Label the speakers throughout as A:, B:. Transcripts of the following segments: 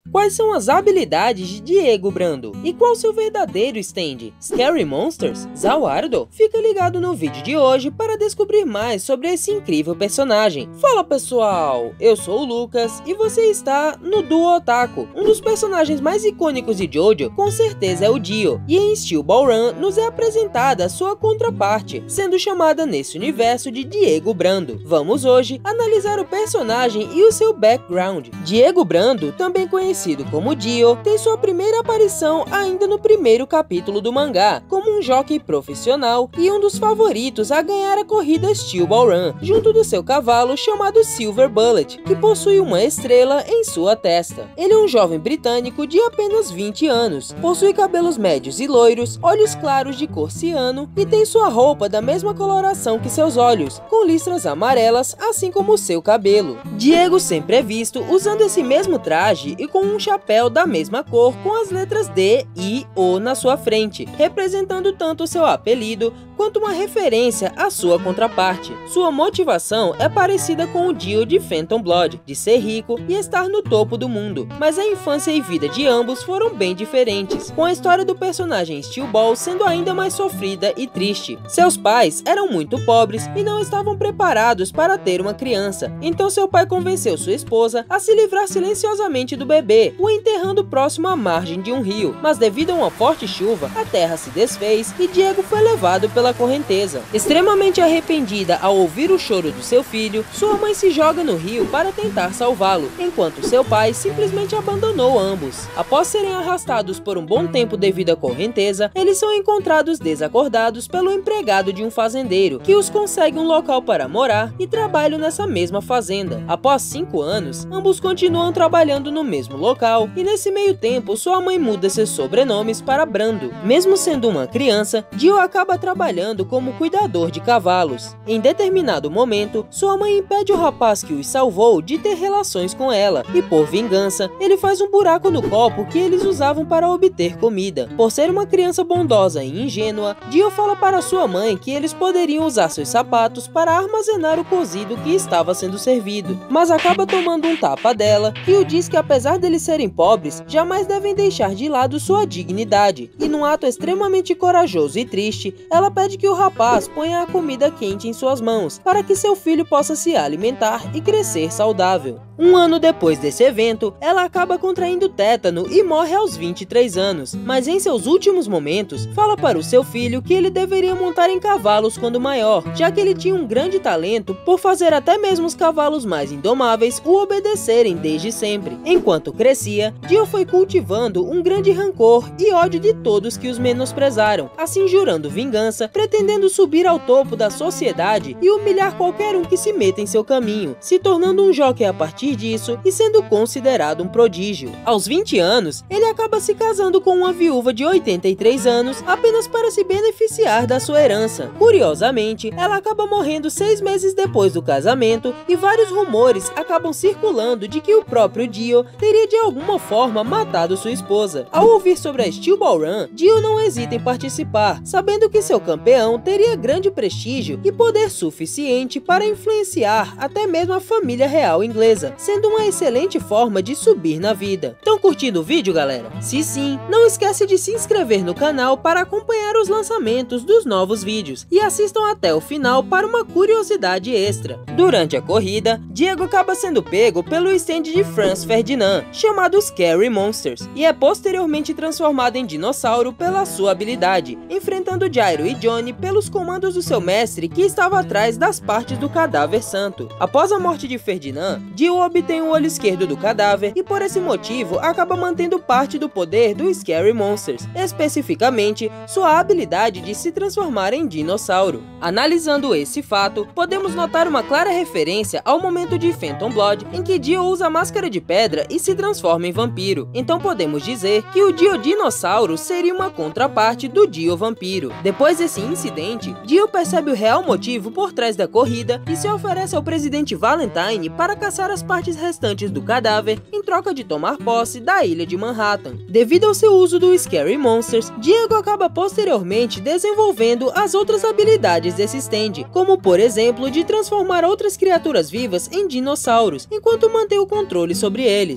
A: Quais são as habilidades de Diego Brando? E qual seu verdadeiro stand? Scary Monsters? Zawardo? Fica ligado no vídeo de hoje para descobrir mais sobre esse incrível personagem. Fala pessoal, eu sou o Lucas e você está no Duo Otaku. Um dos personagens mais icônicos de JoJo com certeza é o Dio, e em Steel Ball Run nos é apresentada a sua contraparte, sendo chamada nesse universo de Diego Brando. Vamos hoje analisar o personagem e o seu background. Diego Brando, também conhecido como Dio, tem sua primeira aparição ainda no primeiro capítulo do mangá, como um jockey profissional e um dos favoritos a ganhar a corrida Steel Ball Run, junto do seu cavalo chamado Silver Bullet, que possui uma estrela em sua testa. Ele é um jovem britânico de apenas 20 anos, possui cabelos médios e loiros, olhos claros de cor ciano e tem sua roupa da mesma coloração que seus olhos, com listras amarelas, assim como seu cabelo. Diego sempre é visto usando esse mesmo traje e com um chapéu da mesma cor com as letras D, I, O na sua frente, representando tanto seu apelido quanto uma referência à sua contraparte. Sua motivação é parecida com o Dio de Phantom Blood, de ser rico e estar no topo do mundo, mas a infância e vida de ambos foram bem diferentes, com a história do personagem Steel Ball sendo ainda mais sofrida e triste. Seus pais eram muito pobres e não estavam preparados para ter uma criança, então seu pai convenceu sua esposa a se livrar silenciosamente do bebê, o enterrando próximo à margem de um rio, mas devido a uma forte chuva, a terra se desfez e Diego foi levado pela correnteza. Extremamente arrependida ao ouvir o choro do seu filho, sua mãe se joga no rio para tentar salvá-lo, enquanto seu pai simplesmente abandonou ambos. Após serem arrastados por um bom tempo devido à correnteza, eles são encontrados desacordados pelo empregado de um fazendeiro, que os consegue um local para morar e trabalham nessa mesma fazenda. Após 5 anos, ambos continuam trabalhando no mesmo local, e nesse meio tempo sua mãe muda seus sobrenomes para Brando. Mesmo sendo uma criança, Dio acaba trabalhando como cuidador de cavalos. Em determinado momento, sua mãe impede o rapaz que os salvou de ter relações com ela, e por vingança, ele faz um buraco no copo que eles usavam para obter comida. Por ser uma criança bondosa e ingênua, Dio fala para sua mãe que eles poderiam usar seus sapatos para armazenar o cozido que estava sendo servido, mas acaba tomando um tapa dela, que o diz que apesar deles serem pobres, jamais devem deixar de lado sua dignidade, e num ato extremamente corajoso e triste, ela pede que o rapaz ponha a comida quente em suas mãos, para que seu filho possa se alimentar e crescer saudável. Um ano depois desse evento, ela acaba contraindo tétano e morre aos 23 anos, mas em seus últimos momentos, fala para o seu filho que ele deveria montar em cavalos quando maior, já que ele tinha um grande talento por fazer até mesmo os cavalos mais indomáveis o obedecerem desde sempre. Enquanto crescia, Dio foi cultivando um grande rancor e ódio de todos que os menosprezaram, assim jurando vingança, pretendendo subir ao topo da sociedade e humilhar qualquer um que se meta em seu caminho, se tornando um jockey a partir disso e sendo considerado um prodígio. Aos 20 anos, ele acaba se casando com uma viúva de 83 anos apenas para se beneficiar da sua herança. Curiosamente, ela acaba morrendo 6 meses depois do casamento e vários rumores acabam circulando de que o próprio Dio teria de alguma forma matado sua esposa. Ao ouvir sobre a Steel Ball Run, Dio não hesita em participar, sabendo que seu campeão teria grande prestígio e poder suficiente para influenciar até mesmo a família real inglesa, sendo uma excelente forma de subir na vida. Estão curtindo o vídeo, galera? Se sim, não esquece de se inscrever no canal para acompanhar os lançamentos dos novos vídeos e assistam até o final para uma curiosidade extra. Durante a corrida, Diego acaba sendo pego pelo stand de Franz Ferdinand, chamado Scary Monsters, e é posteriormente transformado em dinossauro pela sua habilidade, enfrentando Gyro e Johnny pelos comandos do seu mestre que estava atrás das partes do cadáver santo. Após a morte de Ferdinand, Dio obtém o olho esquerdo do cadáver e por esse motivo acaba mantendo parte do poder do Scary Monsters, especificamente sua habilidade de se transformar em dinossauro. Analisando esse fato, podemos notar uma clara referência ao momento de Phantom Blood em que Dio usa a máscara de pedra e se transforma em vampiro. Então podemos dizer que o Dio dinossauro seria uma contraparte do Dio vampiro. Depois desse incidente, Dio percebe o real motivo por trás da corrida e se oferece ao presidente Valentine para caçar as partes restantes do cadáver em troca de tomar posse da ilha de Manhattan. Devido ao seu uso do Scary Monsters, Diego acaba posteriormente desenvolvendo as outras habilidades desse stand, como por exemplo de transformar outras criaturas vivas em dinossauros, enquanto mantém o controle sobre eles. Além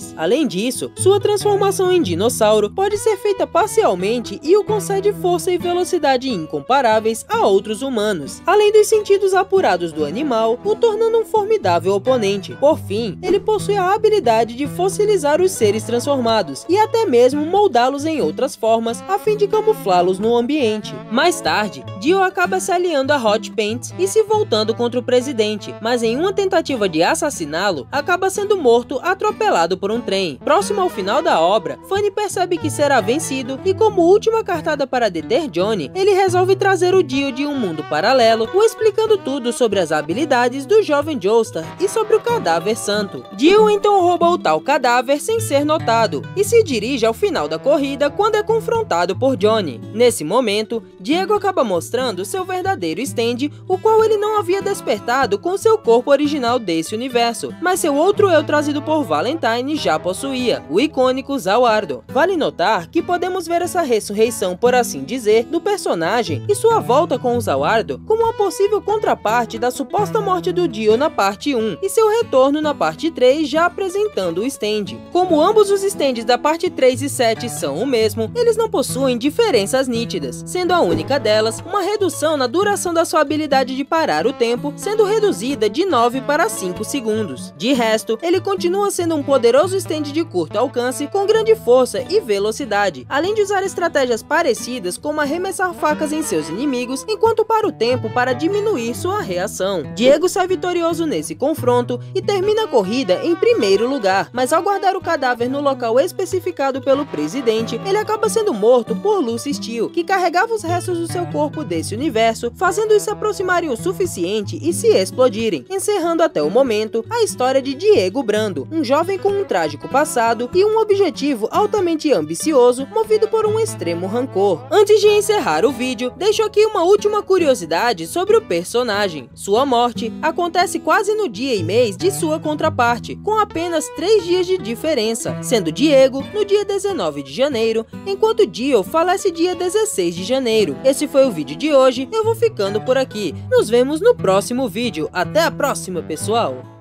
A: Além disso, sua transformação em dinossauro pode ser feita parcialmente e o concede força e velocidade incomparáveis a outros humanos, além dos sentidos apurados do animal, o tornando um formidável oponente. Por fim, ele possui a habilidade de fossilizar os seres transformados e até mesmo moldá-los em outras formas a fim de camuflá-los no ambiente. Mais tarde, Dio acaba se aliando a Hot Pants e se voltando contra o presidente, mas em uma tentativa de assassiná-lo, acaba sendo morto atropelado por um trem. Próximo ao final da obra, Funny percebe que será vencido e, como última cartada para deter Johnny, ele resolve trazer o Dio de um mundo paralelo, o explicando tudo sobre as habilidades do jovem Joestar e sobre o cadáver santo. Dio então rouba o tal cadáver sem ser notado e se dirige ao final da corrida quando é confrontado por Johnny. Nesse momento, Diego acaba mostrando seu verdadeiro stand, o qual ele não havia despertado com seu corpo original desse universo, mas seu outro eu trazido por Valentine já possuía, o icônico Zawardo. Vale notar que podemos ver essa ressurreição, por assim dizer, do personagem e sua volta com o Zawardo como uma possível contraparte da suposta morte do Dio na parte 1 e seu retorno na parte 3 já apresentando o stand. Como ambos os stands da parte 3 e 7 são o mesmo, eles não possuem diferenças nítidas, sendo a única delas uma redução na duração da sua habilidade de parar o tempo, sendo reduzida de 9 para 5 segundos. De resto, ele continua sendo um poderoso stand de curto alcance com grande força e velocidade, além de usar estratégias parecidas como arremessar facas em seus inimigos enquanto para o tempo para diminuir sua reação. Diego sai vitorioso nesse confronto e termina a corrida em primeiro lugar, mas ao guardar o cadáver no local especificado pelo presidente, ele acaba sendo morto por Lucy Steel, que carregava os restos do seu corpo desse universo, fazendo-os se aproximarem o suficiente e se explodirem, encerrando até o momento a história de Diego Brando, um jovem com um trágico passado e um objetivo altamente ambicioso, movido por um extremo rancor. Antes de encerrar o vídeo, deixo aqui uma última curiosidade sobre o personagem. Sua morte acontece quase no dia e mês de sua contraparte, com apenas 3 dias de diferença, sendo Diego no dia 19 de janeiro, enquanto Dio falece dia 16 de janeiro. Esse foi o vídeo de hoje, eu vou ficando por aqui. Nos vemos no próximo vídeo. Até a próxima, pessoal!